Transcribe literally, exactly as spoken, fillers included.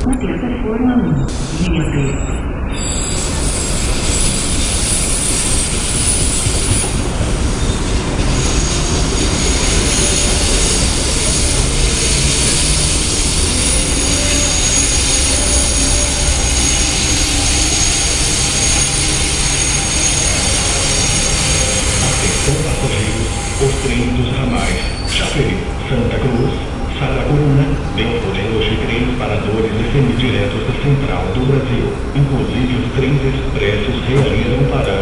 Plataforma um, linha B. Os trens dos ramais Chapéu, Santa Cruz, Saracuruna, vêm podendo de trens paradores e semidiretos da Central do Brasil. Inclusive os trens expressos realizam paradas